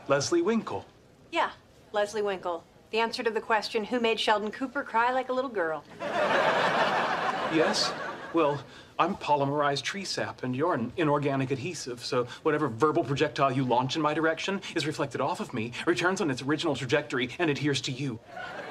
Leslie Winkle. Yeah, Leslie Winkle. The answer to the question, who made Sheldon Cooper cry like a little girl? Yes? Well, I'm polymerized tree sap, and you're an inorganic adhesive, so whatever verbal projectile you launch in my direction is reflected off of me, returns on its original trajectory, and adheres to you.